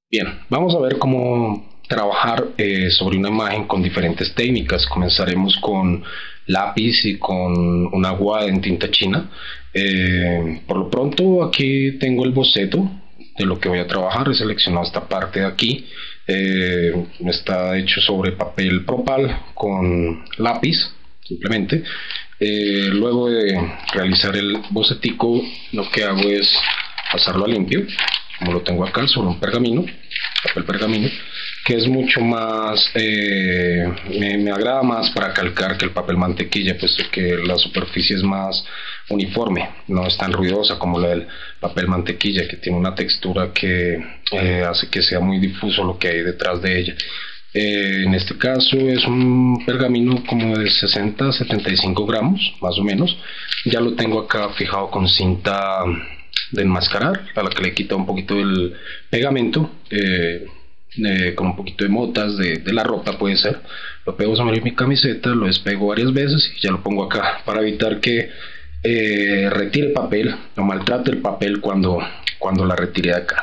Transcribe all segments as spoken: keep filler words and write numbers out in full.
Bien, vamos a ver cómo trabajar eh, sobre una imagen con diferentes técnicas. Comenzaremos con lápiz y con una agua en tinta china. Eh, por lo pronto aquí tengo el boceto de lo que voy a trabajar. He seleccionado esta parte de aquí. Eh, está hecho sobre papel propal con lápiz simplemente. Eh, luego de realizar el bocetico, lo que hago es pasarlo a limpio, como lo tengo acá, sobre un pergamino, papel pergamino, que es mucho más, eh, me, me agrada más para calcar que el papel mantequilla, puesto que la superficie es más uniforme, no es tan ruidosa como la del papel mantequilla, que tiene una textura que eh, hace que sea muy difuso lo que hay detrás de ella. Eh, en este caso es un pergamino como de sesenta a setenta y cinco gramos, más o menos. Ya lo tengo acá fijado con cinta de enmascarar, a la que le quita un poquito el pegamento, eh, eh, con un poquito de motas de, de la ropa puede ser. Lo pego sobre mi camiseta, lo despego varias veces y ya lo pongo acá para evitar que eh, retire papel o maltrate el papel cuando, cuando la retire de acá.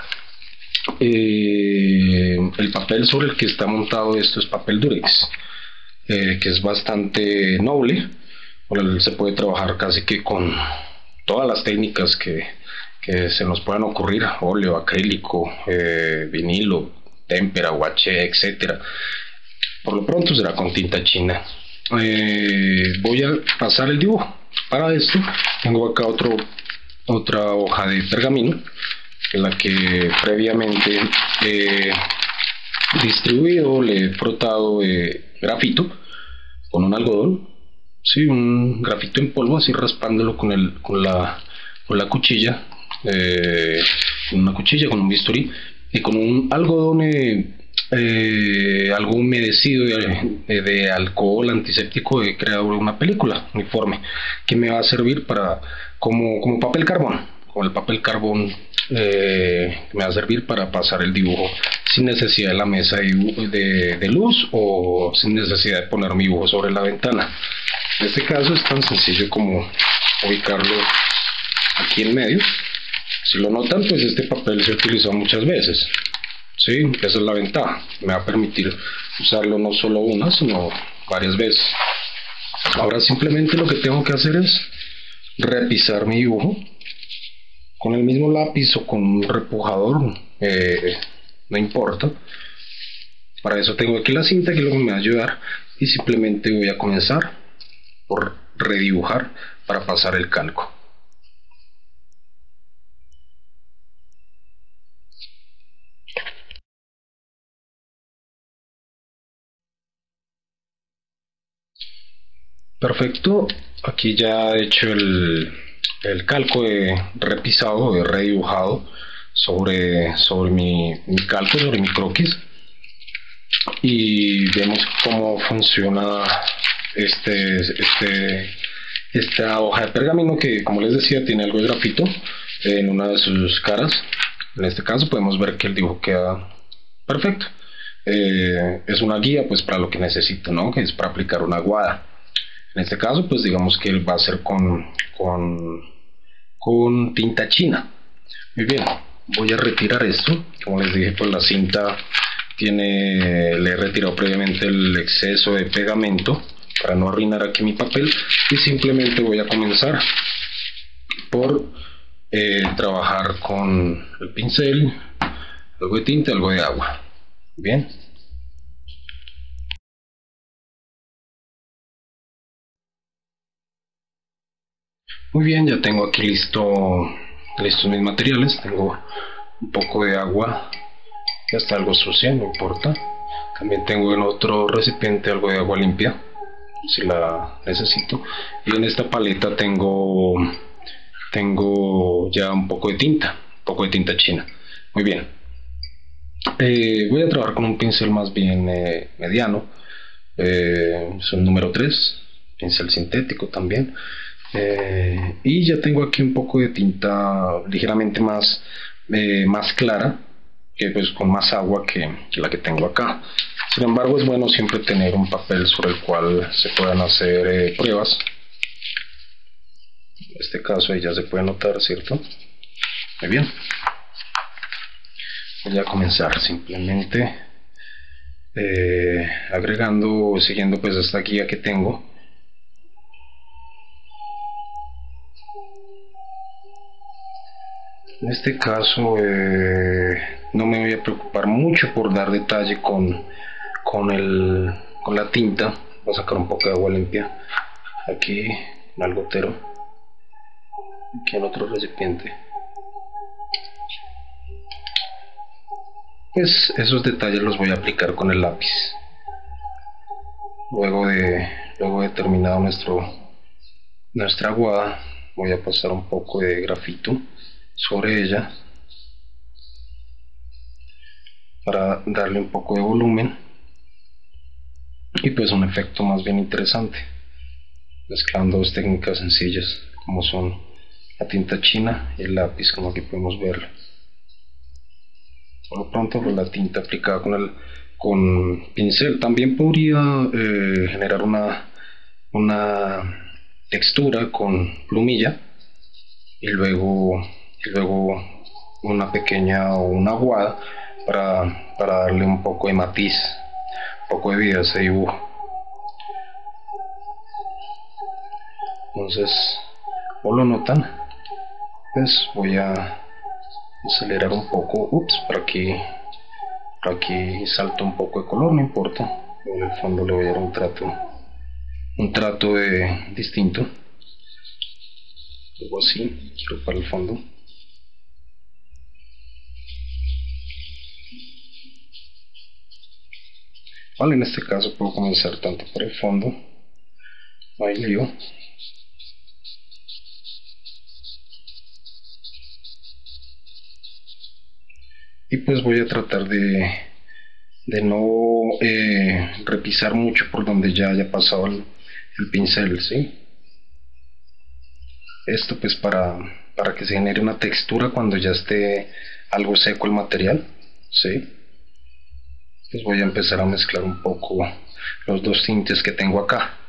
Eh, el papel sobre el que está montado esto es papel durex, eh, que es bastante noble. Bueno, se puede trabajar casi que con todas las técnicas que, que se nos puedan ocurrir: óleo, acrílico, eh, vinilo, témpera, guaché, etcétera. Por lo pronto será con tinta china. Eh, voy a pasar el dibujo. Para esto tengo acá otro, otra hoja de pergamino, en la que previamente he distribuido, le he frotado eh, grafito con un algodón, sí, un grafito en polvo, así raspándolo con, el, con, la, con la cuchilla, eh, con una cuchilla, con un bisturí y con un algodón eh, eh, algo humedecido de, de alcohol antiséptico. He creado una película uniforme que me va a servir para como, como papel carbón. Con el papel carbón eh, me va a servir para pasar el dibujo sin necesidad de la mesa de, de, de luz, o sin necesidad de poner mi dibujo sobre la ventana. En este caso es tan sencillo como ubicarlo aquí en medio. Si lo notan, pues este papel se utilizó muchas veces, ¿sí? Esa es la ventaja, me va a permitir usarlo no solo una, sino varias veces. Ahora simplemente lo que tengo que hacer es repisar mi dibujo con el mismo lápiz o con un repujador, eh, no importa. Para eso tengo aquí la cinta, que es lo que me va a ayudar, y simplemente voy a comenzar por redibujar para pasar el calco. Perfecto, aquí ya he hecho el, el calco, he repisado, he redibujado sobre, sobre mi, mi calco, sobre mi croquis, y vemos cómo funciona este, este, esta hoja de pergamino, que, como les decía, tiene algo de grafito en una de sus caras. En este caso podemos ver que el dibujo queda perfecto. Eh, es una guía pues para lo que necesito, ¿no? Que es para aplicar una aguada. En este caso, pues digamos que va a ser con, con, con tinta china. Muy bien, voy a retirar esto. Como les dije, pues la cinta tiene, le he retirado previamente el exceso de pegamento para no arruinar aquí mi papel, y simplemente voy a comenzar por eh, trabajar con el pincel, algo de tinta, algo de agua. Bien. Muy bien, ya tengo aquí listo, listos mis materiales. Tengo un poco de agua, ya está algo sucia, no importa. También tengo en otro recipiente algo de agua limpia, si la necesito. Y en esta paleta tengo, tengo ya un poco de tinta, un poco de tinta china. Muy bien. Eh, voy a trabajar con un pincel más bien eh, mediano. Eh, es un número tres, pincel sintético también. Eh, y ya tengo aquí un poco de tinta ligeramente más, eh, más clara, que pues con más agua que, que la que tengo acá. Sin embargo, es bueno siempre tener un papel sobre el cual se puedan hacer eh, pruebas. En este caso ahí ya se puede notar, ¿cierto? Muy bien. voy a comenzar simplemente eh, agregando, siguiendo pues esta guía que tengo. En este caso eh, no me voy a preocupar mucho por dar detalle con, con, el, con la tinta. Voy a sacar un poco de agua limpia aquí en el gotero, aquí en otro recipiente. Pues esos detalles los voy a aplicar con el lápiz. Luego de, luego de terminado nuestro, nuestra aguada, voy a pasar un poco de grafito sobre ella para darle un poco de volumen y pues un efecto más bien interesante, mezclando dos técnicas sencillas como son la tinta china y el lápiz, como aquí podemos ver. Por lo pronto pues la tinta aplicada con el con pincel también podría eh, generar una una textura con plumilla y luego y luego una pequeña o una aguada para, para darle un poco de matiz, un poco de vida a ese dibujo. Entonces, ¿o lo notan? Pues voy a acelerar un poco. Ups, por aquí por aquí salta un poco de color, no importa. En el fondo le voy a dar un trato un trato de distinto, algo así quiero para el fondo. Vale, en este caso puedo comenzar tanto por el fondo, no hay lío. Y pues voy a tratar de, de no eh, repisar mucho por donde ya haya pasado el, el pincel, ¿sí? Esto pues para, para que se genere una textura cuando ya esté algo seco el material, ¿sí? Pues voy a empezar a mezclar un poco los dos tintes que tengo acá.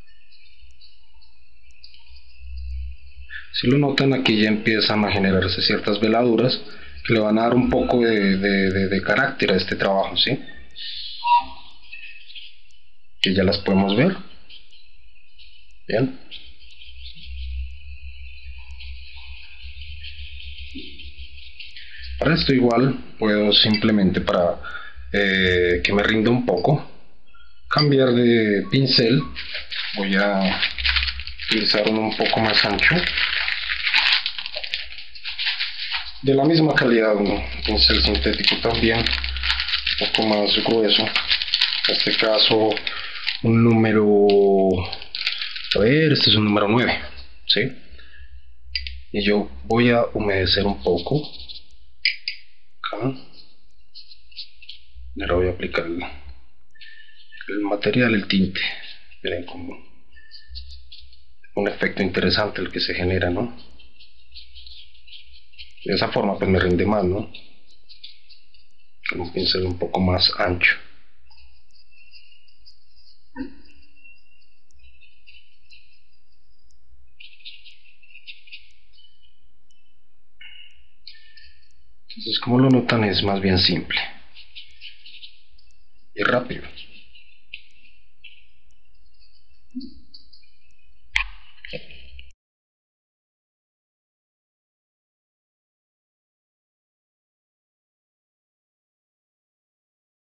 Si lo notan, aquí ya empiezan a generarse ciertas veladuras que le van a dar un poco de, de, de, de carácter a este trabajo, ¿sí? Que ya las podemos ver. Bien. Para esto igual puedo simplemente, para eh, que me rinda un poco, cambiar de pincel. Voy a utilizar uno un poco más ancho, de la misma calidad, un pincel sintético también, un poco más grueso. En este caso un número, a ver, este es un número nueve, ¿sí? Y yo voy a humedecer un poco acá. Ahora voy a aplicar el, el material, el tinte. Miren como un efecto interesante el que se genera, ¿no? De esa forma pues me rinde más, ¿no? Con un pincel un poco más ancho. Entonces, como lo notan, es más bien simple y rápido.